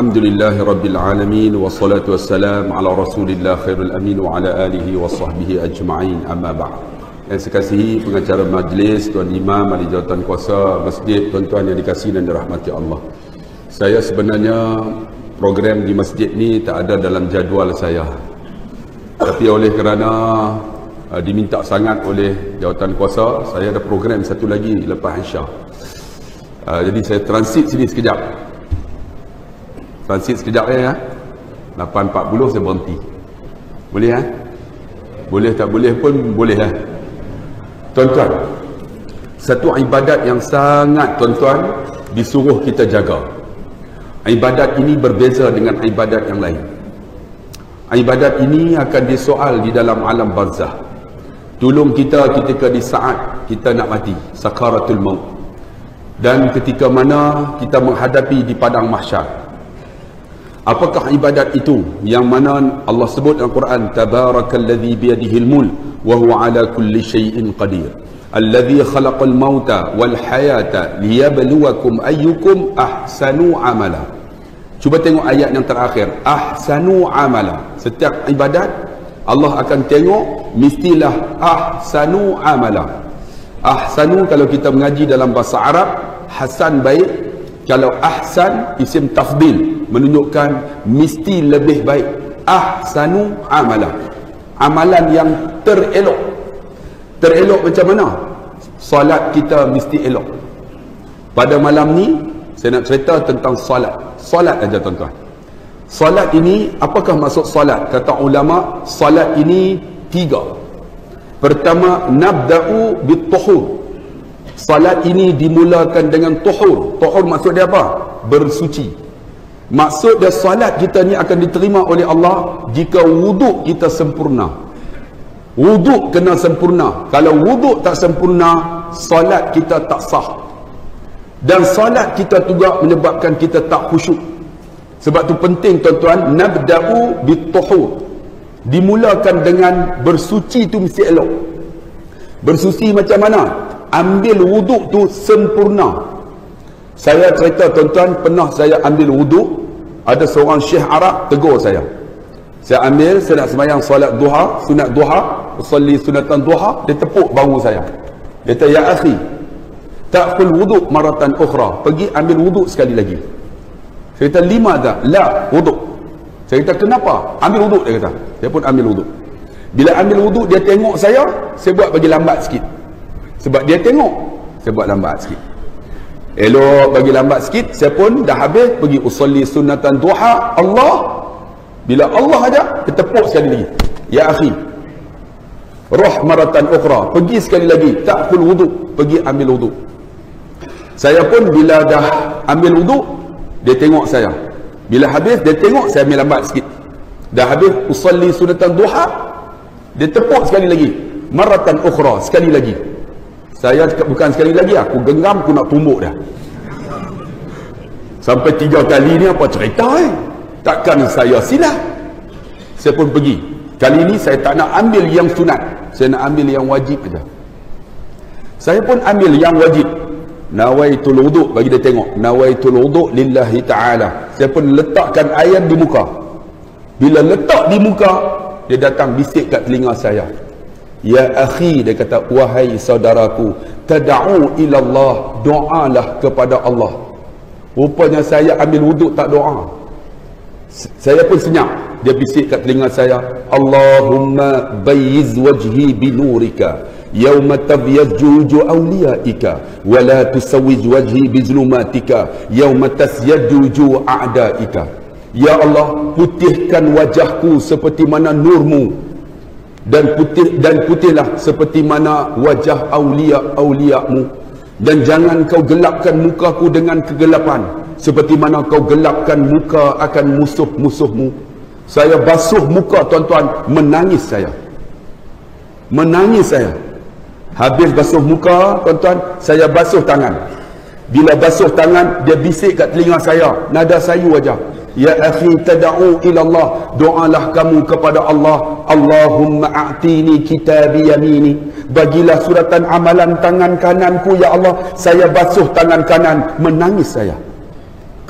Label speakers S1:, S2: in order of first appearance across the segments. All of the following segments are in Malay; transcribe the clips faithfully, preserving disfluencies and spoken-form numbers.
S1: Alhamdulillahi Rabbil Alamin. Wassalatu wassalam ala Rasulillah khairul amin wa ala alihi wa sahbihi ajma'in, amma ba'd. Yang saya kasihi pengacara majlis, Tuan Imam, ahli jawatan kuasa masjid, tuan-tuan yang dikasihi dan dirahmati Allah. Saya sebenarnya program di masjid ni tak ada dalam jadual saya. Tapi oleh kerana uh, diminta sangat oleh jawatan kuasa, saya ada program satu lagi lepas Isya. Uh, jadi saya transit sini sekejap. Transit sekejap ya. lapan empat puluh saya berhenti. Boleh eh? Boleh tak boleh pun boleh eh. Tuan-tuan, satu ibadat yang sangat tuan-tuan disuruh kita jaga. Ibadat ini berbeza dengan ibadat yang lain. Ibadat ini akan disoal di dalam alam barzah. Tolong kita ketika di saat kita nak mati, sakaratul maut. Dan ketika mana kita menghadapi di padang mahsyar. Apakah ibadat itu yang mana Allah sebut dalam Quran, tabarakalladzi biyadihil mulk wa huwa ala kulli syai'in qadir, alladzi khalaqal mauta wal hayata liyabluwakum ayyukum ahsanu amala. Cuba tengok ayat yang terakhir, ahsanu amala. Setiap ibadat Allah akan tengok mestilah ahsanu amala. Ahsanu kalau kita mengaji dalam bahasa Arab, hasan baik. Kalau ahsan isim tafdil, menunjukkan mesti lebih baik. Ahsanu amala, amalan yang terelok. Terelok macam mana? Salat kita mesti elok. Pada malam ni saya nak cerita tentang salat. Salat aja tuan-tuan. Salat ini, apakah maksud salat? Kata ulama, salat ini tiga. Pertama, nabda'u bit-tuhur. Salat ini dimulakan dengan tuhur. Tuhur maksud dia apa? Bersuci. Maksud dia salat kita ni akan diterima oleh Allah jika wuduk kita sempurna. Wuduk kena sempurna. Kalau wuduk tak sempurna, salat kita tak sah. Dan salat kita juga menyebabkan kita tak khusyuk. Sebab tu penting tuan-tuan, nabda'u bit-tuhur. Dimulakan dengan bersuci tu mesti elok. Bersuci macam mana? Ambil wuduk tu sempurna. Saya cerita tuan-tuan, pernah saya ambil wuduk, ada seorang syekh Arab tegur saya. Saya ambil, saya nak sembahyang solat duha, sunat duha, usalli sunatan duha, dia tepuk bahu saya. Dia kata, ya akhi, ta'khul wuduk maratan ukhra, pergi ambil wuduk sekali lagi. Saya kata, lima dah, la wuduk. Saya kata, kenapa? Ambil wuduk, dia kata. Saya pun ambil wuduk. Bila ambil wuduk, dia tengok saya, saya buat bagi lambat sikit. Sebab dia tengok, saya buat lambat sikit. Elok bagi lambat sikit, saya pun dah habis pergi usalli sunatan duha, Allah. Bila Allah aja, dia tepuk sekali lagi. Ya akhi, roh maratan ukhra, pergi sekali lagi, ta'khul wuduk, pergi ambil wuduk. Saya pun bila dah ambil wuduk, dia tengok saya. Bila habis, dia tengok saya ambil lambat sikit. Dah habis usalli sunatan duha, dia tepuk sekali lagi. Maratan ukhra, sekali lagi. Saya bukan sekali lagi, aku genggam, aku nak tumbuk dah. Sampai tiga kali ni apa cerita eh? Takkan saya silap. Saya pun pergi. Kali ni saya tak nak ambil yang sunat, saya nak ambil yang wajib aja. Saya pun ambil yang wajib. Nawaitul wuduk, bagi dia tengok. Nawaitul wuduk lillahi ta'ala. Saya pun letakkan air di muka. Bila letak di muka, dia datang bisik kat telinga saya. Ya akhi, dia kata, wahai saudaraku, tada'u ilallah, doalah kepada Allah. Rupanya saya ambil wuduk tak doa. Saya pun senyap. Dia bisik kat telinga saya, Allahumma bayyiz wajhi binurika yawma tabyazzu wujuh awliyaika wa la tusawwij wajhi bizlumatika yawma tasyaddu wujuh a'daika. Ya Allah, putihkan wajahku seperti mana nurmu, dan putih dan putihlah seperti mana wajah aulia-auliamu, dan jangan kau gelapkan mukaku dengan kegelapan seperti mana kau gelapkan muka akan musuh-musuhmu. Saya basuh muka tuan-tuan, menangis saya. Menangis saya. Habis basuh muka tuan-tuan, saya basuh tangan. Bila basuh tangan, dia bisik kat telinga saya, nada sayu aja. Ya akhi, tada'u ilallah, doalah kamu kepada Allah. Allahumma a'tini kitabi yamini, bagilah suratan amalan tangan kananku ya Allah. Saya basuh tangan kanan, menangis saya.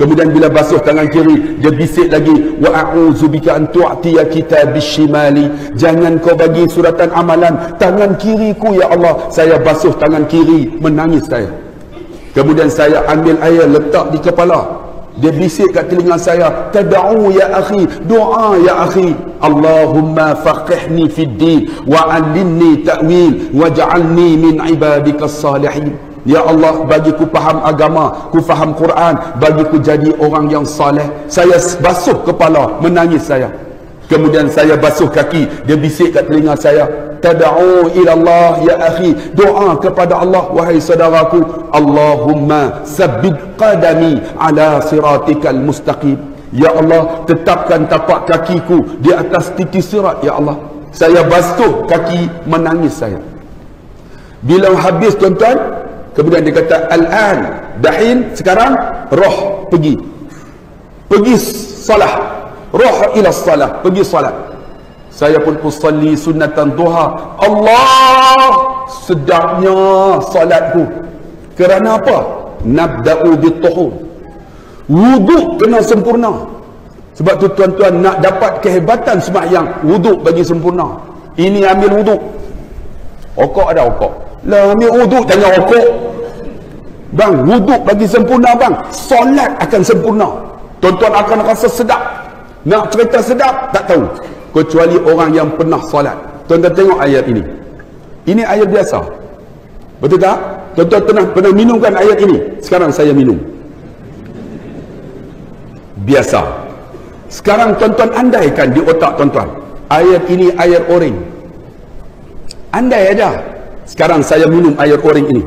S1: Kemudian bila basuh tangan kiri, dia bisik lagi, wa a'udzubika an tu'tiya kitabis shimali. Jangan kau bagi suratan amalan tangan kiriku ya Allah. Saya basuh tangan kiri, menangis saya. Kemudian saya ambil air letak di kepala. Dia bisik kat telinga saya, tad'u ya akhi, doa ya akhi. Allahumma faqihni fid din wa 'allimni ta'wil waj'alni min ibadikas salihin. Ya Allah, bagiku faham agama, ku faham Quran, bagiku jadi orang yang saleh. Saya basuh kepala, menangis saya. Kemudian saya basuh kaki, dia bisik kat telinga saya, tad'u ila Allah ya akhi, doa kepada Allah wahai saudaraku. Allahumma sabbit qadami ala siratikal mustaqim. Ya Allah, tetapkan tapak kakiku di atas titik sirat ya Allah. Saya basuh kaki, menangis saya. Bila habis tuan-tuan, kemudian dia kata al-an, dahin, sekarang roh pergi. Pergi salah. Roh ila salah, pergi salat. Saya pun usalli sunnatan duha. Allah, sedapnya salatku. Kerana apa? Nabda'u bituhur. Wuduk kena sempurna. Sebab tu tuan-tuan nak dapat kehebatan sembahyang, wuduk bagi sempurna. Ini ambil wuduk. Okok ada okok. Lah ambil wuduk jangan okok. Bang, wuduk bagi sempurna bang. Solat akan sempurna. Tuan-tuan akan rasa sedap. Nak cerita sedap tak tahu, kecuali orang yang pernah solat. Tuan-tuan tengok ayat ini. Ini ayat biasa. Betul tak? Tuan-tuan pernah, pernah minumkan ayat ini. Sekarang saya minum. Biasa. Sekarang tuan-tuan andaikan di otak tuan-tuan, ayat ini ayat oren. Andai aja sekarang saya minum air oren ini.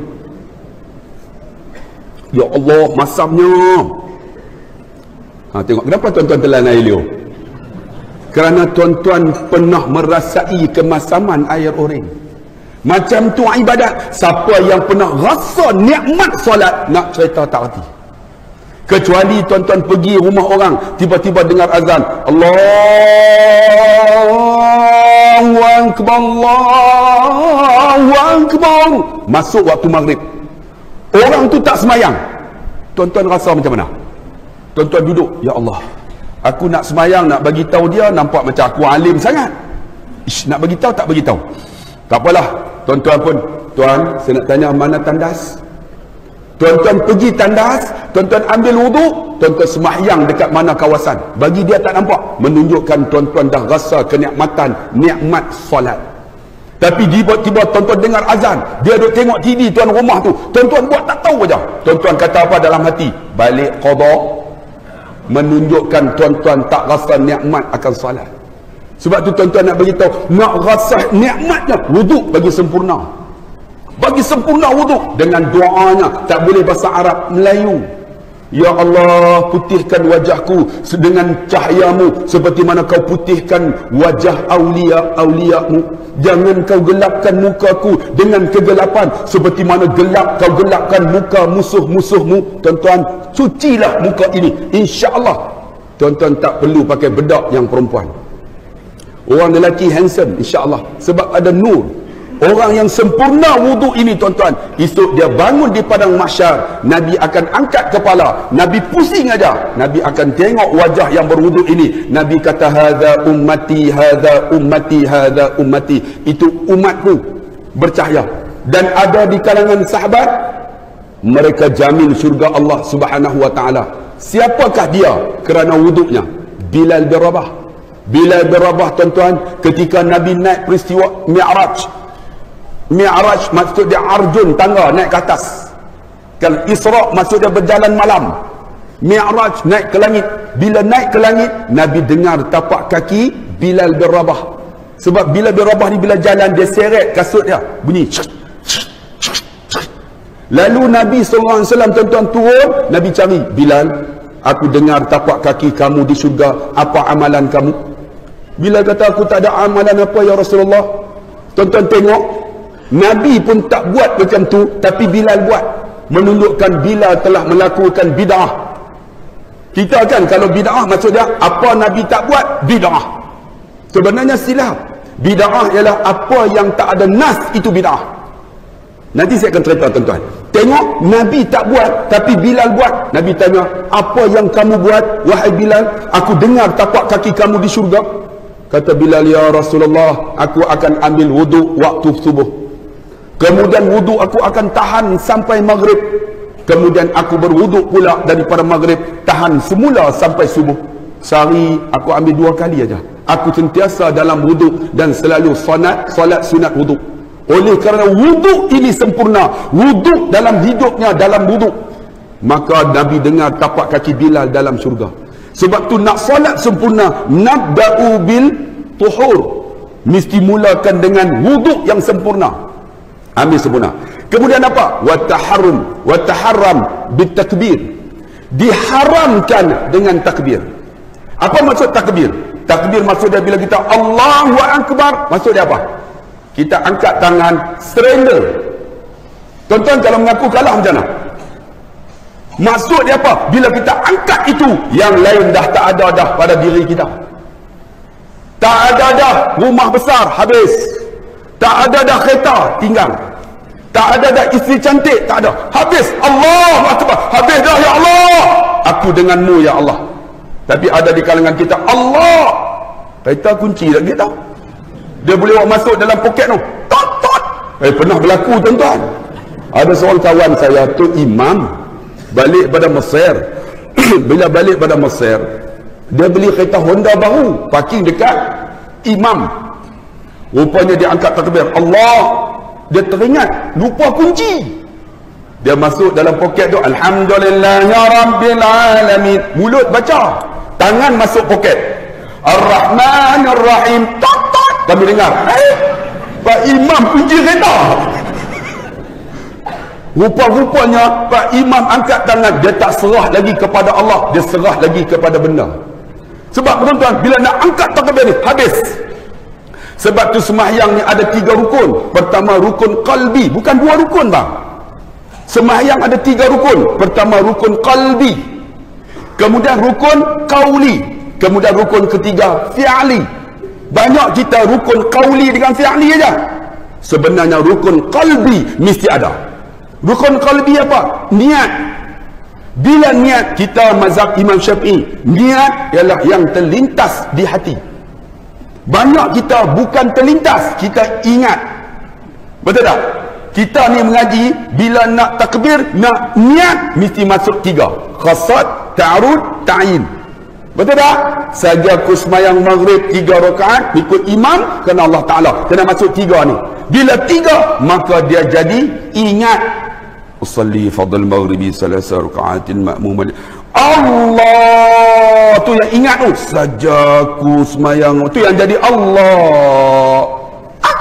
S1: Ya Allah, masamnya. Ha, tengok kenapa tuan-tuan telan air liur? Kerana tuan-tuan pernah merasai kemasaman air oren. Macam tu ibadat. Siapa yang pernah rasa nikmat solat, nak cerita tak reti. Kecuali tuan-tuan pergi rumah orang, tiba-tiba dengar azan, Allahu Akbar, Allahu Akbar, masuk waktu maghrib. Orang tu tak semayang. Tuan-tuan rasa macam mana? Tuan-tuan duduk, ya Allah, aku nak semayang, nak bagi tahu dia, nampak macam aku alim sangat. Ish, nak bagi tahu tak bagi tahu. Tak apalah, tuan-tuan pun, tuan, saya nak tanya mana tandas? Tuan-tuan pergi tandas, tuan-tuan ambil wuduk, tuan-tuan semayang dekat mana kawasan. Bagi dia tak nampak, menunjukkan tuan-tuan dah rasa kenikmatan, nikmat solat. Tapi tiba-tiba tuan-tuan dengar azan, dia duduk tengok T V tuan rumah tu, tuan-tuan buat tak tahu aja. Tuan-tuan kata apa dalam hati? Balik qada. Menunjukkan tuan-tuan tak rasa nikmat akan solat. Sebab tu tuan-tuan nak beritahu, nak rasa nikmatnya, wuduk bagi sempurna. Bagi sempurna wuduk dengan doanya, tak boleh bahasa Arab, Melayu. Ya Allah, putihkan wajahku dengan cahayamu seperti mana kau putihkan wajah awliya-awliyamu. Jangan kau gelapkan mukaku dengan kegelapan seperti mana gelap kau gelapkan muka musuh-musuhmu. Tuan-tuan, cucilah muka ini, insya-Allah. Tuan-tuan tak perlu pakai bedak yang perempuan. Orang lelaki handsome, insya-Allah, sebab ada nur. Orang yang sempurna wuduk ini tuan-tuan, esok dia bangun di padang mahsyar, Nabi akan angkat kepala, Nabi pusing aja, Nabi akan tengok wajah yang berwuduk ini. Nabi kata, hadza ummati, hadza ummati, hadza ummati. Itu umatku, bercahaya. Dan ada di kalangan sahabat, mereka jamin syurga Allah Subhanahu wa taala. Siapakah dia kerana wuduknya? Bilal bin Rabah. Bilal bin Rabah tuan-tuan, ketika Nabi naik peristiwa Mi'raj. Mi'raj maksud dia arjun, tangga naik ke atas. Kalau Isra maksud dia berjalan malam. Mi'raj naik ke langit. Bila naik ke langit, Nabi dengar tapak kaki Bilal bin Rabah. Sebab Bilal bin Rabah ni bila jalan, dia seret kasut dia, bunyi. Lalu Nabi sallallahu alaihi wasallam tuan-tuan turun, Nabi cari, Bilal, aku dengar tapak kaki kamu di syurga, apa amalan kamu? Bilal kata, aku tak ada amalan apa ya Rasulullah. Tuan-tuan tengok, Nabi pun tak buat macam tu, tapi Bilal buat, menunjukkan Bilal telah melakukan bid'ah. Kita kan kalau bid'ah maksud dia apa Nabi tak buat, bid'ah. Sebenarnya silap. Bid'ah ialah apa yang tak ada nas, itu bid'ah. Nanti saya akan cerita tuan-tuan. Tengok Nabi tak buat, tapi Bilal buat. Nabi tanya, apa yang kamu buat wahai Bilal? Aku dengar tapak kaki kamu di syurga. Kata Bilal, ya Rasulullah, aku akan ambil wuduk waktu subuh. Kemudian wuduk aku akan tahan sampai maghrib. Kemudian aku berwuduk pula daripada maghrib, tahan semula sampai subuh. Sehari aku ambil dua kali aja. Aku sentiasa dalam wuduk dan selalu solat, solat sunat wuduk. Oleh kerana wuduk ini sempurna, wuduk dalam hidupnya dalam wuduk, maka Nabi dengar tapak kaki Bilal dalam syurga. Sebab tu nak solat sempurna, nabda'u bil tuhur, mesti mulakan dengan wuduk yang sempurna, ambil sempurna. Kemudian apa? Wa taharrum, wa taharram bit takbir, diharamkan dengan takbir. Apa maksud takbir? Takbir maksudnya bila kita Allahu Akbar, maksudnya apa? Kita angkat tangan, surrender. Tuan-tuan kalau mengaku kalah macam mana? Maksud dia apa? Bila kita angkat itu, yang lain dah tak ada dah pada diri kita. Tak ada dah rumah besar, habis. Tak ada dah kereta, tinggal. Tak ada dah isteri cantik, tak ada. Habis. Allahu Akbar. Habis dah ya Allah. Aku denganmu ya Allah. Tapi ada di kalangan kita, Allah. Kereta kunci tak kita. Dia boleh bawa masuk dalam poket tu. Tot, tot. Eh, pernah berlaku tuan-tuan. Ada seorang kawan saya tu imam, balik pada Mesir. Bila balik pada Mesir, dia beli kereta Honda baru, parking dekat imam. Rupanya dia angkat takbir Allah, dia teringat lupa kunci. Dia masuk dalam poket tu, Alhamdulillah ya Rabbil Alamin, mulut baca, tangan masuk poket, Ar-Rahman Ar-Rahim. Tot, tot. Kami dengar, eh, Pak Imam kunci kereta. Rupa-rupanya Pak Imam angkat tangan, dia tak serah lagi kepada Allah, dia serah lagi kepada benda. Sebab tuan-tuan, bila nak angkat takbir ni, habis. Sebab tu sembahyang ni ada tiga rukun. Pertama rukun qalbi, bukan dua rukun bang. Sembahyang ada tiga rukun. Pertama rukun qalbi, kemudian rukun qauli, kemudian rukun ketiga fi'li. Banyak kita rukun qauli dengan fi'li aja. Sebenarnya rukun qalbi mesti ada. Rukun qalbi apa? Niat. Bila niat, kita mazhab Imam Syafi'i, niat ialah yang terlintas di hati. Banyak kita bukan terlintas, kita ingat. Betul tak? Kita ni mengaji, bila nak takbir, nak niat, mesti masuk tiga. Qasad, ta'arud, ta'in. Betul tak? Saja aku semayang maghrib tiga rakaat ikut imam, kerana Allah Ta'ala kena masuk tiga ni. Bila tiga, maka dia jadi ingat. Usalli fadl maghribi salasa rakaatin ma'mum. Allah tu yang ingat tu. Saja aku semayang tu yang jadi Allah. Ah.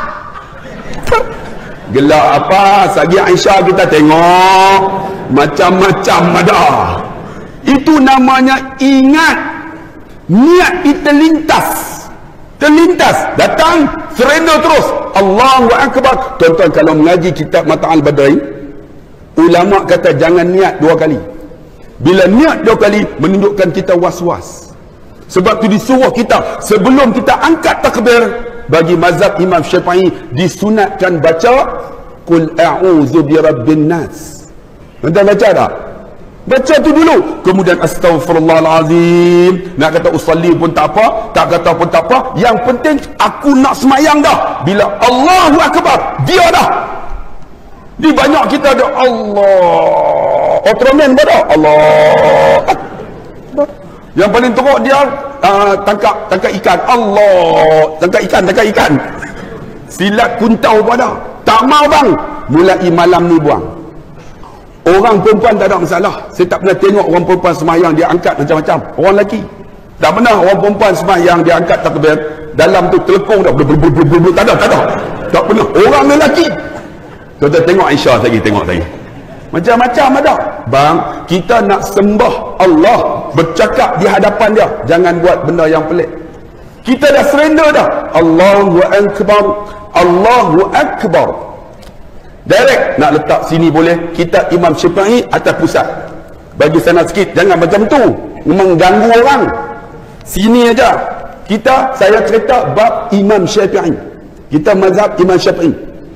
S1: Gelak apa? Sagi Aisyah kita tengok macam-macam ada. Itu namanya ingat. Niat itu terlintas, terlintas, datang, surrender terus. Allahu Akbar. Tuan-tuan kalau mengaji kitab Mata' al-Badri, ulama kata jangan niat dua kali. Bila niat dua kali, menunjukkan kita was-was. Sebab tu disuruh kita, sebelum kita angkat takbir, bagi mazhab Imam Syafi'i, disunatkan baca Qul a'udzu birabbin nas. Tuan-tuan baca tak? Baca tu dulu, kemudian astaghfirullahalazim. Nak kata usalli pun tak apa, tak kata pun tak apa, yang penting aku nak semayang dah. Bila Allahu Akbar, dia dah. Di banyak kita ada Allah Ultraman pada Allah. Yang paling teruk dia uh, tangkap tangkap ikan. Allah, tangkap ikan, tangkap ikan. Silat kuntau pada. Tak mau bang, mulai malam ni buang. Orang perempuan tak ada masalah. Saya tak pernah tengok orang perempuan semayang dia angkat macam-macam. Orang lelaki tak pernah orang perempuan semayang dia angkat takbir dalam tu telekung dah blub blub blub blub. Tak ada, tak ada. Tak pernah. Orang lelaki. Kita tengok Aisyah lagi, tengok lagi. Macam-macam ada. Bang, kita nak sembah Allah, bercakap di hadapan dia, jangan buat benda yang pelik. Kita dah surrender dah. Allahu Akbar, Allahu Akbar. Direct nak letak sini boleh. Kita Imam Syafi'i atas pusat. Bagi sana sikit, jangan macam tu, mengganggu orang. Sini aja. Kita, saya cerita bab Imam Syafi'i. Kita mazhab Imam Syafi'i.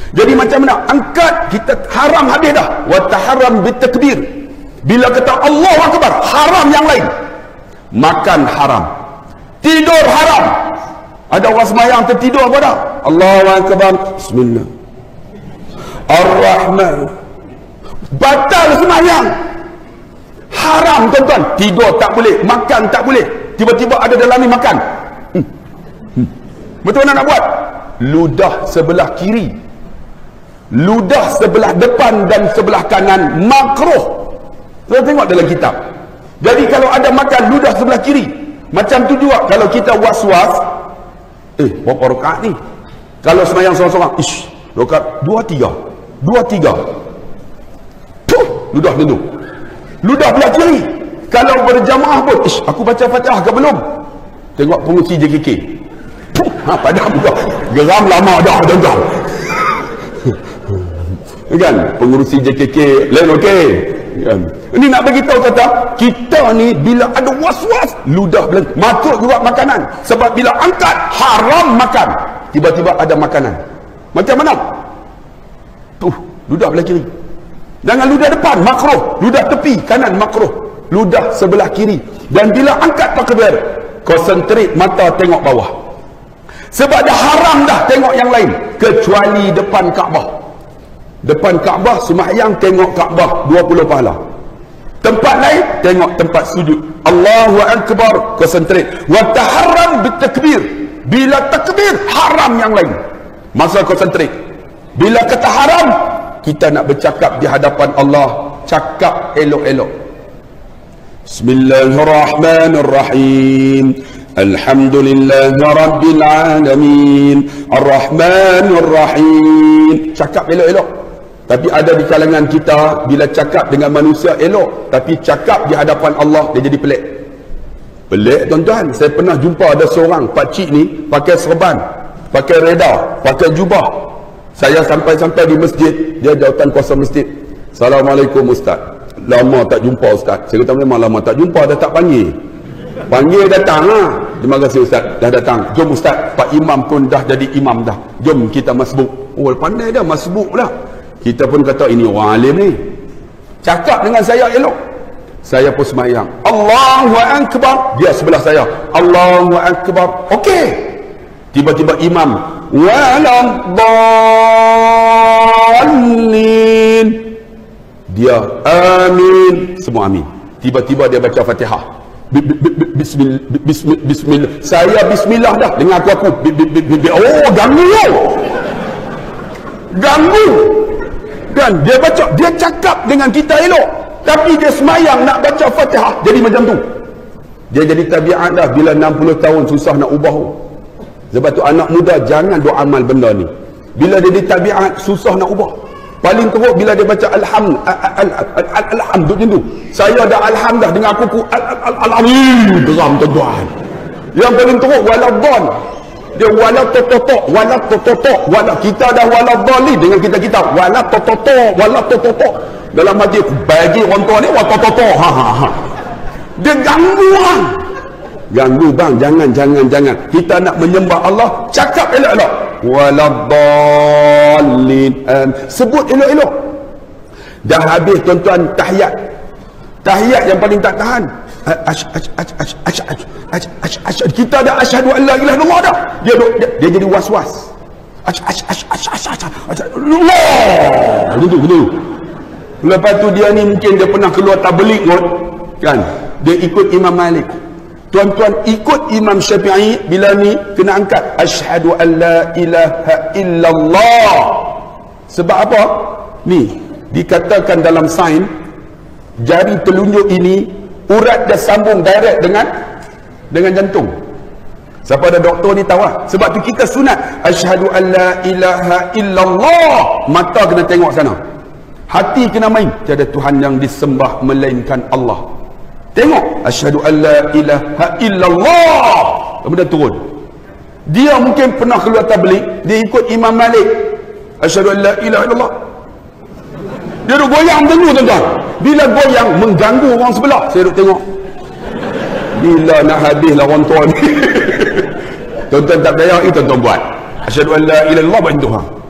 S1: Jadi macam mana? Angkat, kita haram habis dah. Wa taharram bitakbir. Bila kata Allahu Akbar, haram yang lain. Makan haram, tidur haram. Ada orang sembahyang tertidur apa dah? Allahu Akbar, bismillah, Ar-Rahman, batal sembahyang. Haram tuan-tuan. Tidur tak boleh, makan tak boleh. Tiba-tiba ada dalam ni makan. Hmm. Hmm. Betul mana nak buat? Ludah sebelah kiri, ludah sebelah depan dan sebelah kanan makruh. Kita tengok dalam kitab. Jadi kalau ada makan ludah sebelah kiri, macam tu juga kalau kita was-was, eh berapa rakaat ni? Kalau sembahyang seorang-seorang, ish, rakaat dua tiga, dua tiga. Puh, ludah tentu. Ludah belah kiri. Kalau berjamaah pun, ish, aku baca Fatihah ke belum? Tengok pengurusi J K K. Puh, ha, padam juga. Geram lama dah tuan-tuan. Kan? Pengurusi J K K lain okey. Kan? Ini nak bagi tahu kata, kita ni bila ada was-was, ludah belah, masuk juga makanan. Sebab bila angkat, haram makan. Tiba-tiba ada makanan. Macam mana? Tuh, ludah belah kiri. Jangan ludah depan, makruh. Ludah tepi, kanan, makruh. Ludah sebelah kiri. Dan bila angkat takbir, konsentrate mata tengok bawah. Sebab dah haram dah tengok yang lain. Kecuali depan Kaabah. Depan Kaabah, sembahyang tengok Kaabah, dua puluh pahala. Tempat lain, tengok tempat sujud. Allahu Akbar, konsentrate. Wa taharram bitakbir. Bila takbir, haram yang lain. Masa konsentrate. Bila kata haram, kita nak bercakap di hadapan Allah, cakap elok-elok. Bismillahirrahmanirrahim. Alhamdulillahi Rabbil Alamin. Ar-Rahmanir-Rahim. Cakap elok-elok. Tapi ada di kalangan kita, bila cakap dengan manusia elok, tapi cakap di hadapan Allah, dia jadi pelik. Pelik tuan-tuan. Saya pernah jumpa ada seorang pakcik ni pakai serban, pakai reda, pakai jubah. Saya sampai-sampai di masjid, dia jawatan kuasa masjid. Assalamualaikum Ustaz. Lama tak jumpa Ustaz. Saya kata memang lama tak jumpa, dah tak panggil. Panggil datang lah. Terima kasih Ustaz, dah datang. Jom Ustaz, Pak Imam pun dah jadi imam dah. Jom kita masbuk. Oh, pandai dah masbuk pula. Kita pun kata ini orang alim ni. Cakap dengan saya elok. Saya pun sembahyang. Allahu Akbar. Dia sebelah saya. Allahu Akbar. Okey. Tiba-tiba imam. Waladdallin. Dia amin. Semua amin. Tiba-tiba dia baca Fatihah. Bismillah. Bismillah. Bismillah. Saya bismillah dah dengan aku aku. Oh, ganggu tau. Ganggu. Dan dia baca, dia cakap dengan kita elok, tapi dia semayang nak baca Fatihah, jadi macam tu. Dia jadi tabiat dah. Bila enam puluh tahun susah nak ubah. Sebab tu anak muda jangan doa amal benda ni. Bila dia di tabiat susah nak ubah. Paling teruk bila dia baca alham alham tu macam tu. Saya dah alham dah dengan aku ku al-alim geram tuan-tuan. Yang paling teruk waladdon. Dia wala tototok, wala tototok, wala kita dah wala dhali dengan kita kita wala tototok, wala tototok. Dalam hati bagi orang tua ni wala tototok. Ha ha ha. Dia ganggu orang. Ganggu bang, jangan jangan jangan. Kita nak menyembah Allah, cakap elok-elok. Wala dhalin. Um, sebut elok-elok. Dah habis tuan-tuan tahiyat. Tahiyat yang paling tak tahan. Ash, ash, ash, ash, ash, ash, ash, ash, ash. Kita dah asyhadu an la ilaha illallah dah. Dia, dia, dia jadi was-was. Ash, ash, ash, ash, ash, ash, ash. Allah. Begitu, begitu. Lepas tu dia ni mungkin dia pernah keluar tabligh kot. Kan? Dia ikut Imam Malik. Tuan-tuan ikut Imam Syafi'i bila ni kena angkat asyhadu an la ilaha illallah. Sebab apa? Ni dikatakan dalam sains, jari telunjuk ini urat dia sambung direct dengan dengan jantung. Siapa ada doktor ni tahu lah. Sebab tu kita sunat asyhadu an la ilaha illallah. Mata kena tengok sana, hati kena main. Tiada Tuhan yang disembah melainkan Allah. Tengok asyhadu an la ilaha illallah. Kemudian turun. Dia mungkin pernah keluar tabligh, dia ikut Imam Malik asyhadu an la ilaha illallah. Dia duk goyang macam tu tuan-tuan. Bila goyang mengganggu orang sebelah, saya duk tengok. Bila nak habislah orang tua ni. Tuan-tuan tak percaya, itu tuan-tuan buat. Asyhadu an la ilaha illallah macam tu. Ha.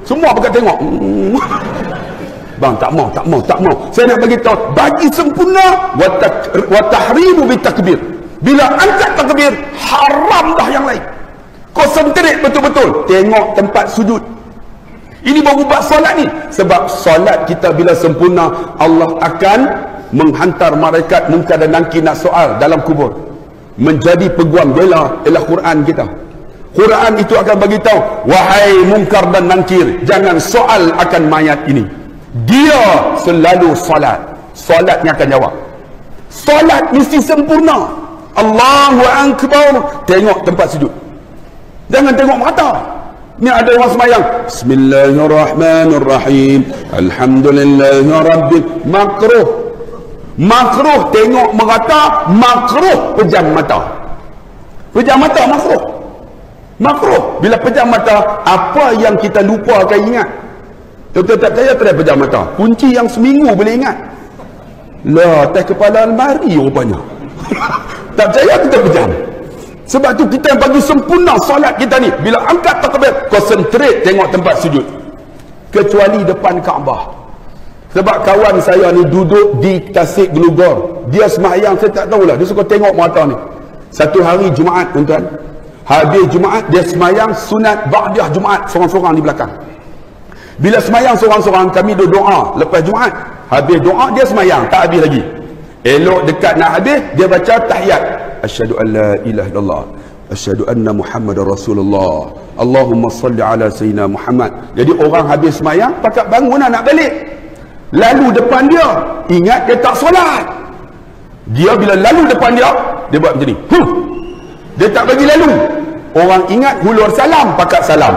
S1: Semua pakai tengok. Hmm. Bang, tak mau, tak mau, tak mau. Saya nak bagi tahu, bagi sempurna wa tahrimu bitakbir. Bila angkat takbir, haram dah yang lain. Konsentrate betul-betul, tengok tempat sujud. Ini baru buat solat ni. Sebab solat kita bila sempurna, Allah akan menghantar malaikat munkar dan nakir nak soal dalam kubur. Menjadi peguam bela ialah Quran kita. Quran itu akan bagi tahu, wahai munkar dan nakir, jangan soal akan mayat ini. Dia selalu solat. Solatnya akan jawab. Solat mesti sempurna. Allahu Akbar. Tengok tempat sujud. Jangan tengok mata. Ni ada orang semayang, Bismillahirrahmanirrahim, Alhamdulillahirabbil. Makruh. Makruh tengok merata, makruh pejam mata. Pejam mata makruh. Makruh. Bila pejam mata, apa yang kita lupa akan ingat. Tuan-tuan tak percaya try pejam mata. Kunci yang seminggu boleh ingat. Lah, atas kepala almari rupanya. Tak percaya kita pejam. Sebab tu kita yang bagi sempurna solat kita ni. Bila angkat takbir, konsentrate tengok tempat sujud. Kecuali depan Kaabah. Sebab kawan saya ni duduk di Tasik Gelugor. Dia semayang, saya tak tahulah. Dia suka tengok mata ni. Satu hari Jumaat, tuan-tuan. Habis Jumaat, dia semayang sunat ba'diyah Jumaat. Seorang-seorang di belakang. Bila semayang seorang-seorang, kami doa lepas Jumaat. Habis doa, dia semayang. Tak habis lagi. Elok dekat nak habis, dia baca tahiyat. Asyhadu an la ilaha illallah. Asyhadu anna Muhammadar Rasulullah. Allahumma salli ala Sayyidina Muhammad. Jadi orang habis semayang, pakat bangun nak balik. Lalu depan dia, ingat dia tak solat. Dia bila lalu depan dia, dia buat macam ni. Huh! Dia tak bagi lalu. Orang ingat hulur salam, pakat salam.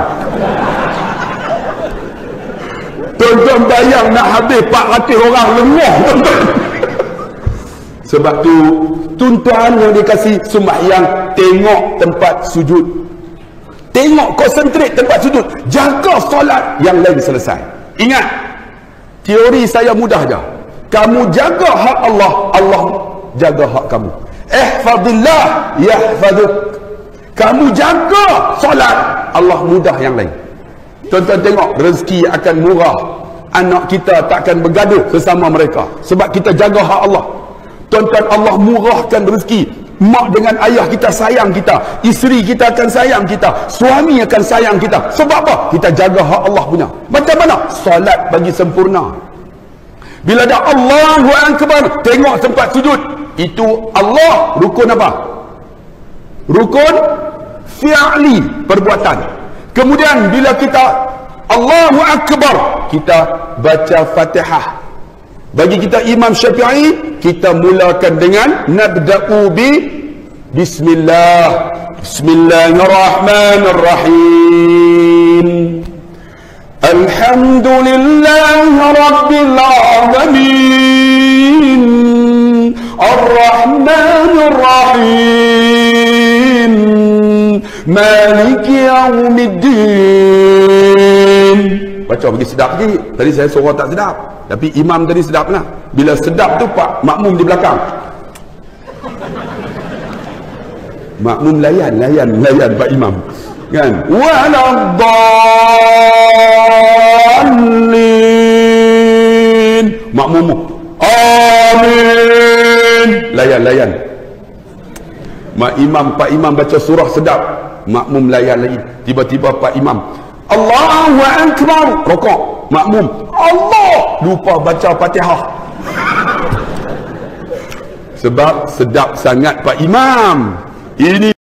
S1: Tuan-tuan bayang nak habis empat ratus orang lengah. Sebab tu tuan-tuan yang dikasih sembahyang, tengok tempat sujud. Tengok, konsentrate tempat sujud. Jaga solat, yang lain selesai. Ingat, teori saya mudah je. Kamu jaga hak Allah, Allah jaga hak kamu. Ihfazillah yahfazuk. Kamu jaga solat, Allah mudah yang lain. Tuan-tuan tengok, rezeki akan murah. Anak kita takkan bergaduh sesama mereka. Sebab kita jaga hak Allah. Tuan-tuan, Allah murahkan rezeki. Mak dengan ayah kita sayang kita. Isteri kita akan sayang kita. Suami akan sayang kita. Sebab apa? Kita jaga hak Allah punya. Macam mana? Solat bagi sempurna. Bila ada Allahu Akbar, tengok tempat sujud. Itu Allah, rukun apa? Rukun fi'li, perbuatan. Kemudian bila kita Allahu Akbar, kita baca Fatihah. Bagi kita Imam Syafi'i, kita mulakan dengan nabda'u bi Bismillah. Bismillahirrahmanirrahim. Alhamdulillahi Rabbil Alamin. Ar-Rahmanir-Rahim. Maliki Yawmiddin. Baca bagi sedap sikit. Tadi saya suara tak sedap. Tapi imam tadi sedap lah. Bila sedap tu pak makmum di belakang. Makmum layan, layan, layan pak imam. Kan? Waladdallin. Makmum. Amin. Layan, layan. Mak imam, pak imam baca surah sedap. Makmum layan lagi. Tiba-tiba pak imam, Allahu Akbar, rokok. Makmum, Allah, lupa baca Fatihah. Sebab sedap sangat pak imam. Ini